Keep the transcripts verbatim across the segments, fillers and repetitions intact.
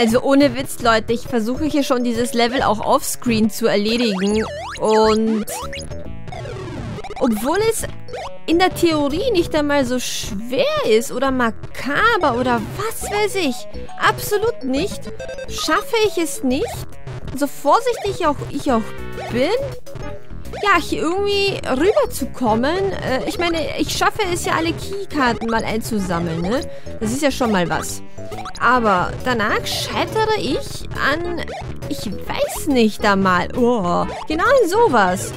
Also ohne Witz, Leute, ich versuche hier schon dieses Level auch offscreen zu erledigen. Und obwohl es in der Theorie nicht einmal so schwer ist oder makaber oder was weiß ich, absolut nicht, schaffe ich es nicht, so vorsichtig auch ich auch bin, ja, hier irgendwie rüberzukommen. Äh, ich meine, ich schaffe es ja, alle Keykarten mal einzusammeln, ne? Das ist ja schon mal was. Aber danach scheitere ich an, ich weiß nicht einmal. Oh, genau an sowas.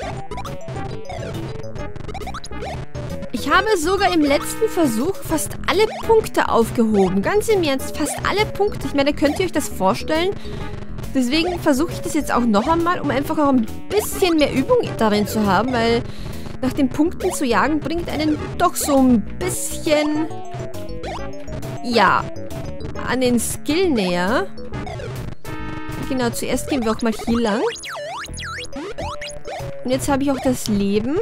Ich habe sogar im letzten Versuch fast alle Punkte aufgehoben. Ganz im Ernst, fast alle Punkte. Ich meine, könnt ihr euch das vorstellen? Deswegen versuche ich das jetzt auch noch einmal, um einfach auch ein bisschen mehr Übung darin zu haben, weil nach den Punkten zu jagen bringt einen doch so ein bisschen, ja, an den Skill näher. Genau, zuerst gehen wir auch mal hier lang. Und jetzt habe ich auch das Leben.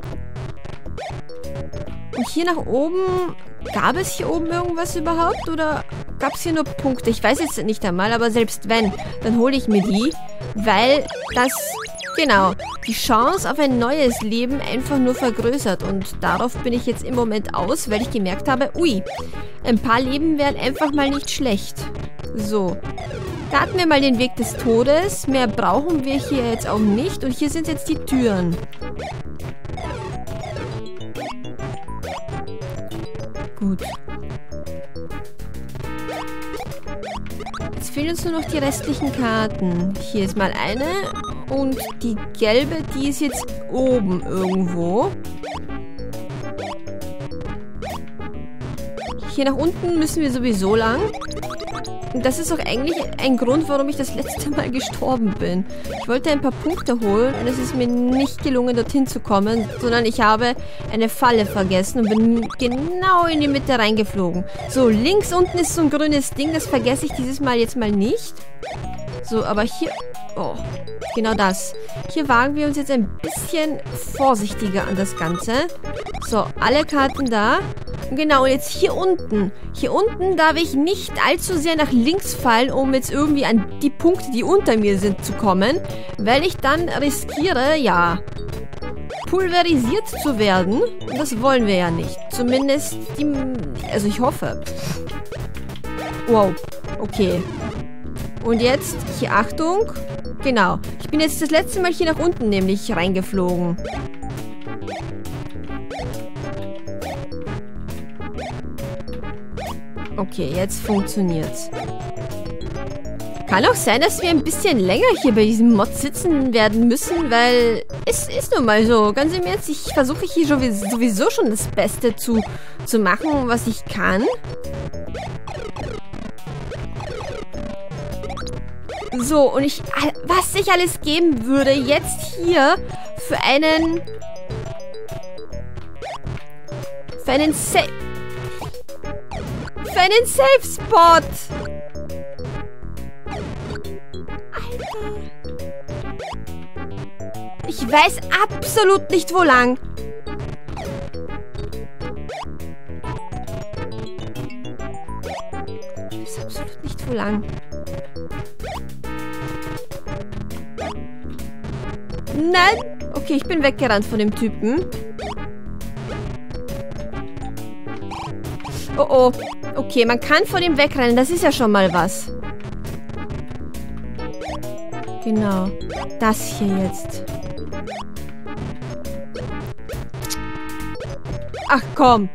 Und hier nach oben, gab es hier oben irgendwas überhaupt? Oder gab es hier nur Punkte? Ich weiß jetzt nicht einmal, aber selbst wenn, dann hole ich mir die, weil das, genau, die Chance auf ein neues Leben einfach nur vergrößert. Und darauf bin ich jetzt im Moment aus, weil ich gemerkt habe, ui, ein paar Leben wären einfach mal nicht schlecht. So, starten wir mal den Weg des Todes. Mehr brauchen wir hier jetzt auch nicht. Und hier sind jetzt die Türen. Gut. Jetzt fehlen uns nur noch die restlichen Karten. Hier ist mal eine. Und die gelbe, die ist jetzt oben irgendwo. Hier nach unten müssen wir sowieso lang. Und das ist auch eigentlich ein Grund, warum ich das letzte Mal gestorben bin. Ich wollte ein paar Punkte holen und es ist mir nicht gelungen, dorthin zu kommen, sondern ich habe eine Falle vergessen und bin genau in die Mitte reingeflogen. So, links unten ist so ein grünes Ding, das vergesse ich dieses Mal jetzt mal nicht. So, aber hier... Oh, genau das. Hier wagen wir uns jetzt ein bisschen vorsichtiger an das Ganze. So, alle Karten da. Genau, jetzt hier unten. Hier unten darf ich nicht allzu sehr nach links fallen, um jetzt irgendwie an die Punkte, die unter mir sind, zu kommen. Weil ich dann riskiere, ja, pulverisiert zu werden. Und das wollen wir ja nicht. Zumindest die... Also ich hoffe. Wow, okay. Und jetzt, hier, Achtung. Genau. Ich bin jetzt das letzte Mal hier nach unten nämlich reingeflogen. Okay, jetzt funktioniert's. Kann auch sein, dass wir ein bisschen länger hier bei diesem Mod sitzen werden müssen, weil es ist nun mal so. Ganz im Ernst, ich versuche hier sowieso schon das Beste zu, zu machen, was ich kann. So, und ich, was ich alles geben würde jetzt hier für einen, für einen Safe, für einen Safe Spot. Alter. Ich weiß absolut nicht, wo lang. Ich weiß absolut nicht, wo lang. Nein! Okay, ich bin weggerannt von dem Typen. Oh oh. Okay, man kann vor dem wegrennen. Das ist ja schon mal was. Genau. Das hier jetzt. Ach komm.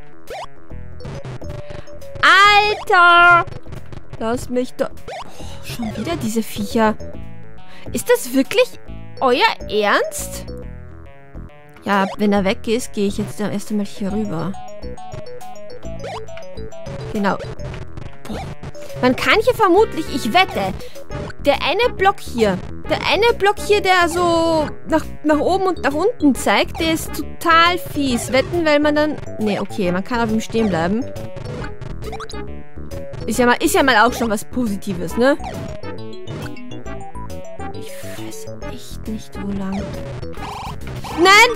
Alter! Lass mich da... Oh, schon wieder diese Viecher. Ist das wirklich... Euer Ernst? Ja, wenn er weg ist, gehe ich jetzt erst einmal hier rüber. Genau. Boah. Man kann hier vermutlich, ich wette, der eine Block hier, der eine Block hier, der so nach, nach oben und nach unten zeigt, der ist total fies. Wetten, weil man dann... Nee, okay, man kann auf ihm stehen bleiben. Ist ja mal, ist ja mal auch schon was Positives, ne? Echt nicht wo lang. Nein!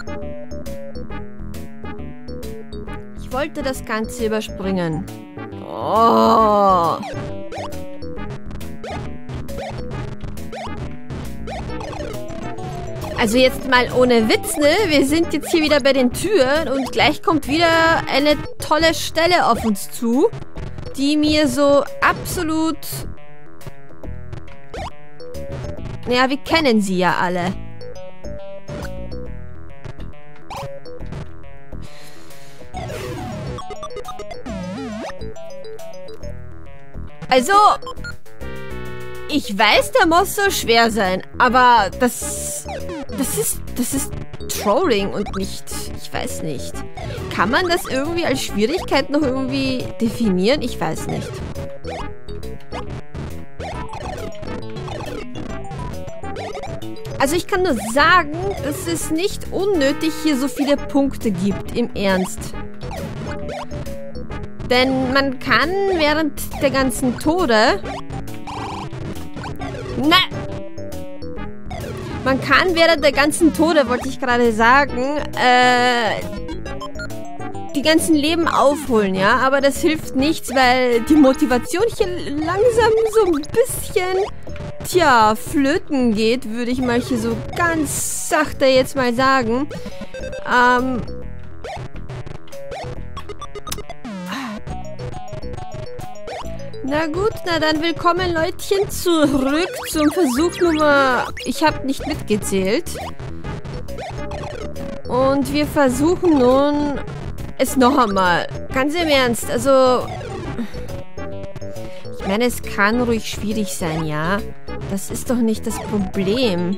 Ich wollte das Ganze überspringen. Oh. Also jetzt mal ohne Witz, ne? Wir sind jetzt hier wieder bei den Türen und gleich kommt wieder eine tolle Stelle auf uns zu, die mir so absolut... Naja, wir kennen sie ja alle. Also, ich weiß, der muss so schwer sein, aber das, das ist, das ist Trolling und nicht, ich weiß nicht. Kann man das irgendwie als Schwierigkeit noch irgendwie definieren? Ich weiß nicht. Also ich kann nur sagen, dass es nicht unnötig hier so viele Punkte gibt, im Ernst. Denn man kann während der ganzen Tode... Na! Man kann während der ganzen Tode, wollte ich gerade sagen, äh, die ganzen Leben aufholen, ja? Aber das hilft nichts, weil die Motivation hier langsam so ein bisschen, tja, flöten geht, würde ich mal hier so ganz sachte jetzt mal sagen. Ähm... Na gut, na dann willkommen Leutchen zurück zum Versuch Nummer... Ich habe nicht mitgezählt. Und wir versuchen nun es noch einmal. Ganz im Ernst, also... Ich meine, es kann ruhig schwierig sein, ja? Das ist doch nicht das Problem.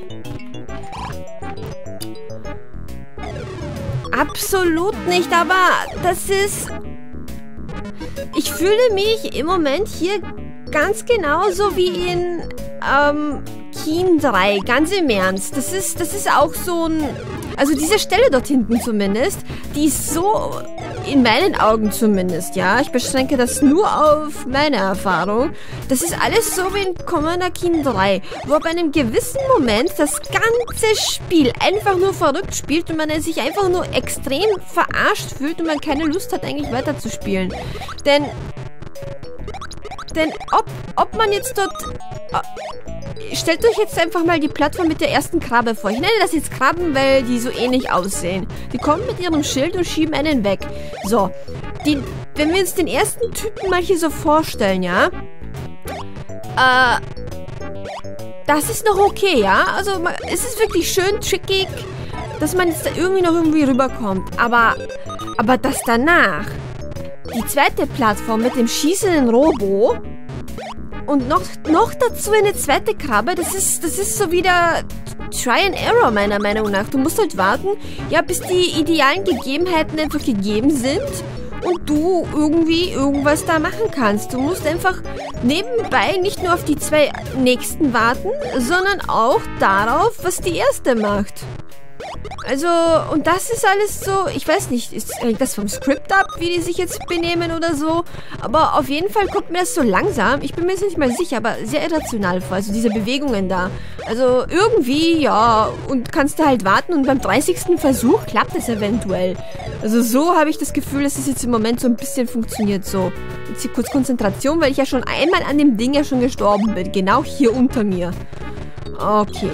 Absolut nicht, aber das ist... Ich fühle mich im Moment hier ganz genauso wie in ähm, Keen drei, ganz im Ernst. Das ist, das ist auch so ein... Also diese Stelle dort hinten zumindest, die ist so, in meinen Augen zumindest, ja, ich beschränke das nur auf meine Erfahrung, das ist alles so wie in Commander Keen drei, wo ab einem gewissen Moment das ganze Spiel einfach nur verrückt spielt und man sich einfach nur extrem verarscht fühlt und man keine Lust hat, eigentlich weiterzuspielen. Denn, denn ob, ob man jetzt dort... Stellt euch jetzt einfach mal die Plattform mit der ersten Krabbe vor. Ich nenne das jetzt Krabben, weil die so ähnlich aussehen. Die kommen mit ihrem Schild und schieben einen weg. So, die, wenn wir uns den ersten Typen mal hier so vorstellen, ja? Äh, das ist noch okay, ja? Also, es ist wirklich schön trickig, dass man jetzt da irgendwie noch irgendwie rüberkommt. Aber, aber das danach, die zweite Plattform mit dem schießenden Robo... Und noch, noch dazu eine zweite Krabbe, das ist, das ist so wieder Try and Error meiner Meinung nach. Du musst halt warten, ja, bis die idealen Gegebenheiten einfach gegeben sind und du irgendwie irgendwas da machen kannst. Du musst einfach nebenbei nicht nur auf die zwei nächsten warten, sondern auch darauf, was die erste macht. Also, und das ist alles so, ich weiß nicht, ist, hängt das vom Skript ab, wie die sich jetzt benehmen oder so? Aber auf jeden Fall kommt mir das so langsam, ich bin mir jetzt nicht mal sicher, aber sehr irrational vor, also diese Bewegungen da. Also irgendwie, ja, und kannst du halt warten und beim dreißigsten Versuch klappt es eventuell. Also so habe ich das Gefühl, dass es jetzt im Moment so ein bisschen funktioniert, so. Jetzt hier kurz Konzentration, weil ich ja schon einmal an dem Ding ja schon gestorben bin, genau hier unter mir. Okay.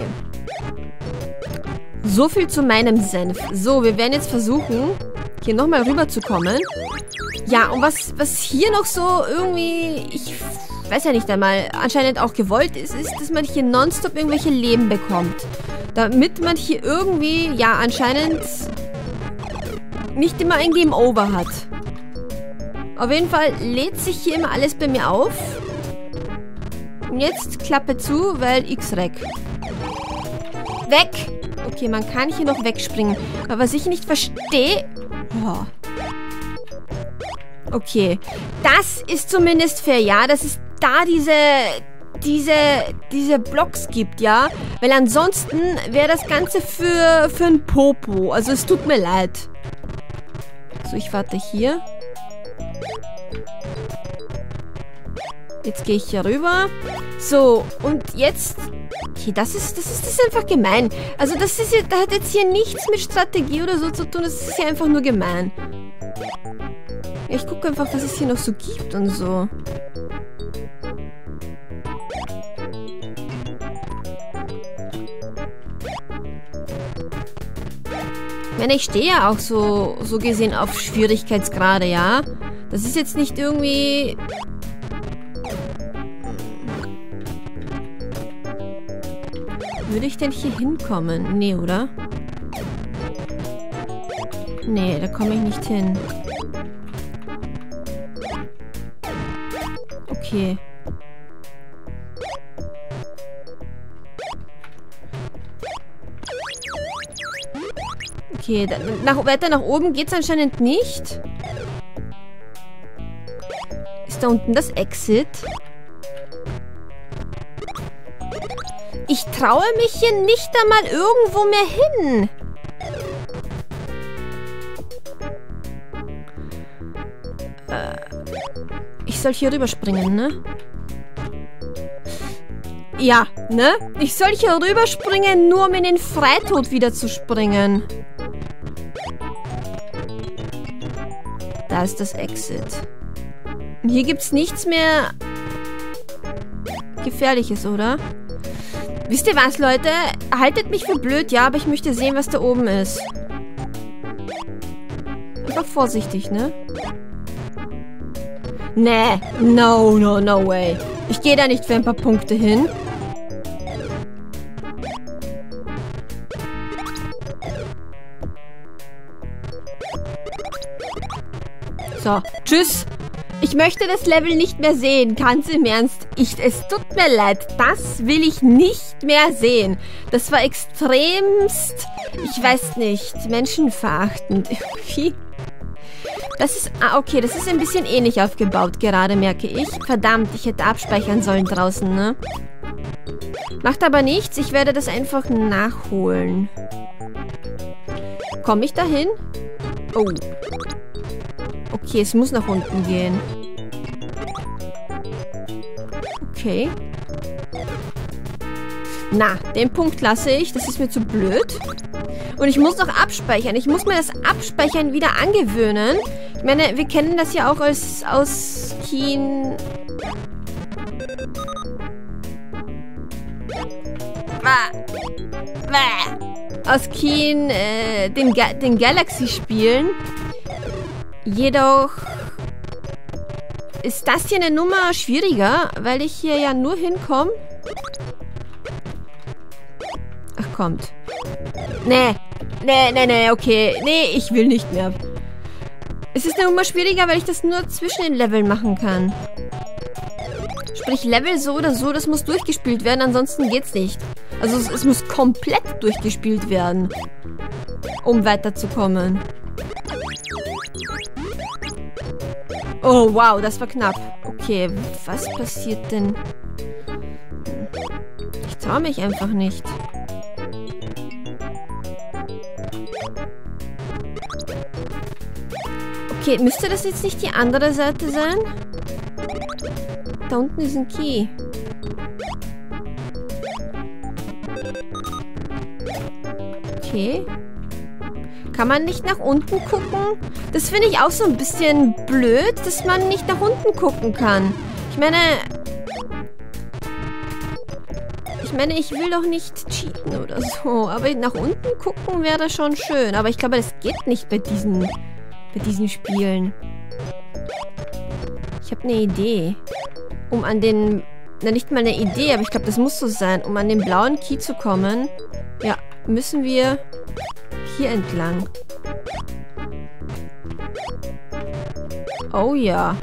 So viel zu meinem Senf. So, wir werden jetzt versuchen, hier nochmal rüberzukommen. Ja, und was, was hier noch so irgendwie, ich weiß ja nicht einmal, anscheinend auch gewollt ist, ist, dass man hier nonstop irgendwelche Leben bekommt. Damit man hier irgendwie, ja, anscheinend nicht immer ein Game Over hat. Auf jeden Fall lädt sich hier immer alles bei mir auf. Und jetzt Klappe zu, weil X-Rec. Weg! Okay, man kann hier noch wegspringen. Aber was ich nicht verstehe... Oh. Okay. Das ist zumindest fair, ja? Dass es da diese... Diese... Diese Blocks gibt, ja? Weil ansonsten wäre das Ganze für... Für ein Popo. Also es tut mir leid. So, ich warte hier. Jetzt gehe ich hier rüber. So, und jetzt... Okay, das ist, das ist, das ist einfach gemein. Also das ist hier, das hat jetzt hier nichts mit Strategie oder so zu tun. Das ist hier einfach nur gemein. Ja, ich gucke einfach, was es hier noch so gibt und so. Ich meine, ich stehe ja auch so, so gesehen auf Schwierigkeitsgrade, ja? Das ist jetzt nicht irgendwie... Würde ich denn hier hinkommen? Nee, oder? Nee, da komme ich nicht hin. Okay. Okay, da, nach, weiter nach oben geht's anscheinend nicht. Ist da unten das Exit? Ich traue mich hier nicht einmal irgendwo mehr hin. Äh, ich soll hier rüberspringen, ne? Ja, ne? Ich soll hier rüberspringen, nur um in den Freitod wieder zu springen. Da ist das Exit. Und hier gibt's nichts mehr Gefährliches, oder? Wisst ihr was, Leute? Haltet mich für blöd, ja, aber ich möchte sehen, was da oben ist. Einfach vorsichtig, ne? Nee, no, no, no way. Ich gehe da nicht für ein paar Punkte hin. So, tschüss. Ich möchte das Level nicht mehr sehen, ganz im Ernst. Ich, es tut mir leid, das will ich nicht mehr sehen. Das war extremst, ich weiß nicht, menschenverachtend irgendwie. Das ist, ah okay, das ist ein bisschen ähnlich aufgebaut gerade, merke ich. Verdammt, ich hätte abspeichern sollen draußen, ne? Macht aber nichts, ich werde das einfach nachholen. Komme ich dahin? Oh. Okay, es muss nach unten gehen. Okay. Na, den Punkt lasse ich. Das ist mir zu blöd. Und ich muss noch abspeichern. Ich muss mir das Abspeichern wieder angewöhnen. Ich meine, wir kennen das ja auch als aus Keen... Aus Keen, äh, den, Ga den Galaxy-Spielen. Jedoch ist das hier eine Nummer schwieriger, weil ich hier ja nur hinkomme. Ach, kommt. Nee, nee, nee, nee, okay. Nee, ich will nicht mehr. Es ist eine Nummer schwieriger, weil ich das nur zwischen den Leveln machen kann. Sprich, Level so oder so, das muss durchgespielt werden, ansonsten geht's nicht. Also es, es muss komplett durchgespielt werden, um weiterzukommen. Oh, wow, das war knapp. Okay, was passiert denn? Ich traue mich einfach nicht. Okay, müsste das jetzt nicht die andere Seite sein? Da unten ist ein Key. Okay. Kann man nicht nach unten gucken? Das finde ich auch so ein bisschen blöd, dass man nicht nach unten gucken kann. Ich meine... Ich meine, ich will doch nicht cheaten oder so. Aber nach unten gucken wäre schon schön. Aber ich glaube, das geht nicht bei diesen, bei diesen Spielen. Ich habe eine Idee. Um an den... Na, nicht mal eine Idee, aber ich glaube, das muss so sein. Um an den blauen Key zu kommen, ja, müssen wir... hier entlang. Oh ja.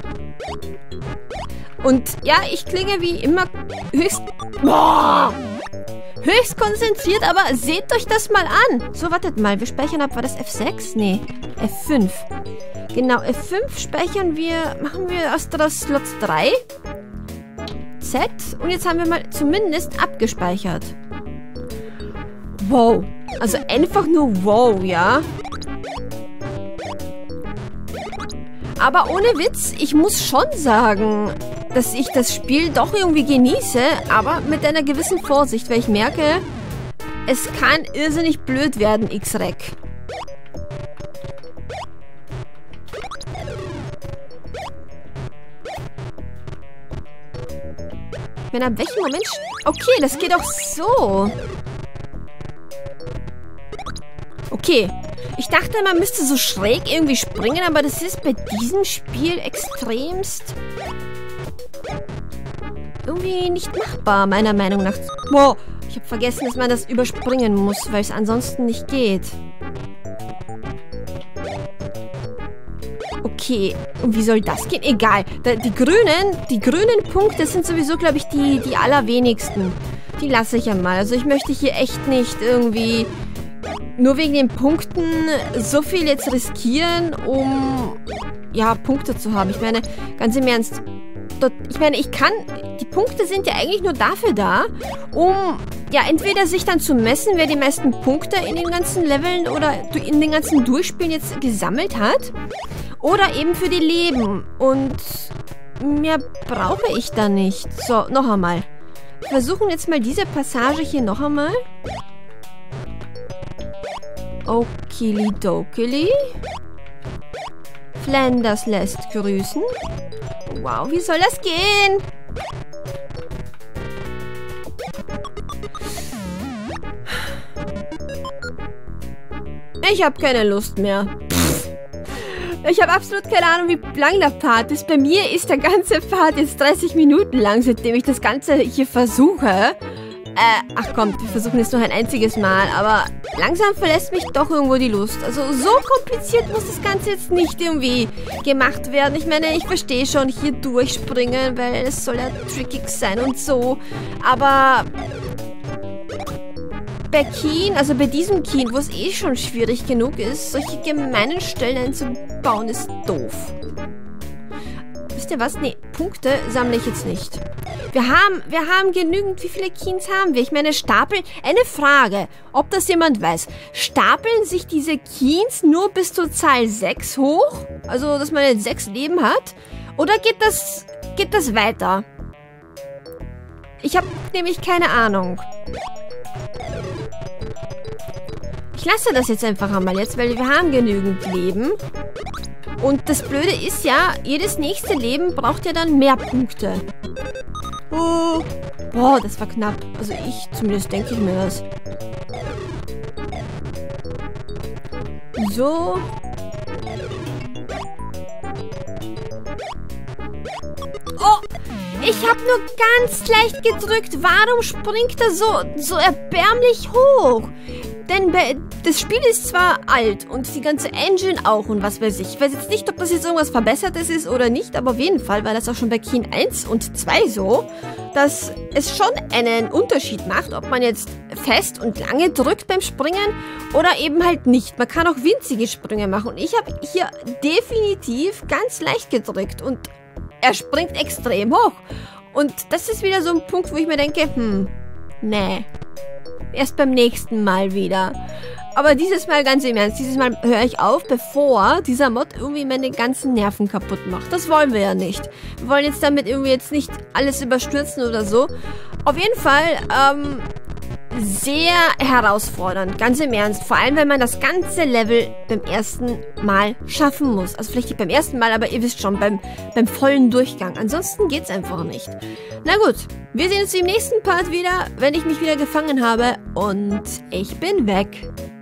Und ja, ich klinge wie immer höchst... Boah! Höchst konzentriert, aber seht euch das mal an. So, wartet mal. Wir speichern ab. War das F sechs? Nee. F fünf. Genau, F fünf speichern wir... Machen wir aus der Slot drei. Z. Und jetzt haben wir mal zumindest abgespeichert. Wow. Also einfach nur wow, ja? Aber ohne Witz, ich muss schon sagen, dass ich das Spiel doch irgendwie genieße, aber mit einer gewissen Vorsicht, weil ich merke, es kann irrsinnig blöd werden, X-Rec. Ich meine, ab welchem Moment... Okay, das geht auch so. Okay. Ich dachte, man müsste so schräg irgendwie springen, aber das ist bei diesem Spiel extremst... irgendwie nicht machbar, meiner Meinung nach. Wow, ich habe vergessen, dass man das überspringen muss, weil es ansonsten nicht geht. Okay, und wie soll das gehen? Egal. Da, die grünen, die grünen Punkte sind sowieso, glaube ich, die, die allerwenigsten. Die lasse ich einmal. Also ich möchte hier echt nicht irgendwie nur wegen den Punkten so viel jetzt riskieren, um ja, Punkte zu haben. Ich meine, ganz im Ernst, dort, ich meine, ich kann, die Punkte sind ja eigentlich nur dafür da, um, ja, entweder sich dann zu messen, wer die meisten Punkte in den ganzen Leveln oder in den ganzen Durchspielen jetzt gesammelt hat, oder eben für die Leben. Und mehr brauche ich da nicht. So, noch einmal. Wir versuchen jetzt mal diese Passage hier noch einmal. Okilidokili. Flanders lässt grüßen. Wow, wie soll das gehen? Ich habe keine Lust mehr. Pff. Ich habe absolut keine Ahnung, wie lang der Part ist. Bei mir ist der ganze Part jetzt dreißig Minuten lang, seitdem ich das Ganze hier versuche. Äh, ach komm, wir versuchen es noch ein einziges Mal, aber langsam verlässt mich doch irgendwo die Lust. Also so kompliziert muss das Ganze jetzt nicht irgendwie gemacht werden. Ich meine, ich verstehe schon, hier durchspringen, weil es soll ja trickig sein und so. Aber bei Keen, also bei diesem Keen, wo es eh schon schwierig genug ist, solche gemeinen Stellen einzubauen, ist doof. Wisst ihr was? Nee, Punkte sammle ich jetzt nicht. Wir haben, wir haben genügend. Wie viele Keens haben wir? Ich meine, stapeln... Eine Frage, ob das jemand weiß. Stapeln sich diese Keens nur bis zur Zahl sechs hoch? Also, dass man jetzt sechs Leben hat? Oder geht das, geht das weiter? Ich habe nämlich keine Ahnung. Ich lasse das jetzt einfach einmal jetzt, weil wir haben genügend Leben. Und das Blöde ist ja, jedes nächste Leben braucht ja dann mehr Punkte. Oh. Boah, das war knapp. Also ich, zumindest denke ich mir das. So. Oh, ich habe nur ganz leicht gedrückt. Warum springt er so, so erbärmlich hoch? Denn das Spiel ist zwar alt und die ganze Engine auch und was weiß ich. Ich weiß jetzt nicht, ob das jetzt irgendwas Verbessertes ist oder nicht, aber auf jeden Fall war das auch schon bei Keen eins und zwei so, dass es schon einen Unterschied macht, ob man jetzt fest und lange drückt beim Springen oder eben halt nicht. Man kann auch winzige Sprünge machen und ich habe hier definitiv ganz leicht gedrückt und er springt extrem hoch. Und das ist wieder so ein Punkt, wo ich mir denke, hm, nee. Erst beim nächsten Mal wieder. Aber dieses Mal ganz im Ernst, dieses Mal höre ich auf, bevor dieser Mod irgendwie meine ganzen Nerven kaputt macht. Das wollen wir ja nicht. Wir wollen jetzt damit irgendwie jetzt nicht alles überstürzen oder so. Auf jeden Fall, ähm, sehr herausfordernd, ganz im Ernst. Vor allem, wenn man das ganze Level beim ersten Mal schaffen muss. Also vielleicht nicht beim ersten Mal, aber ihr wisst schon, beim, beim vollen Durchgang. Ansonsten geht's einfach nicht. Na gut, wir sehen uns im nächsten Part wieder, wenn ich mich wieder gefangen habe. Und ich bin weg.